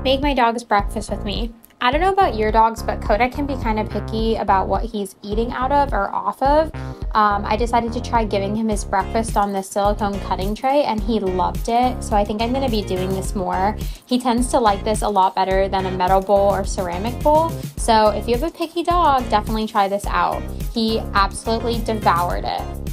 make my dog's breakfast with me. I don't know about your dogs, but Kodak can be kind of picky about what he's eating out of or off of. I decided to try giving him his breakfast on this silicone cutting tray, and he loved it. So I think I'm going to be doing this more. He tends to like this a lot better than a metal bowl or ceramic bowl. So if you have a picky dog, definitely try this out. He absolutely devoured it.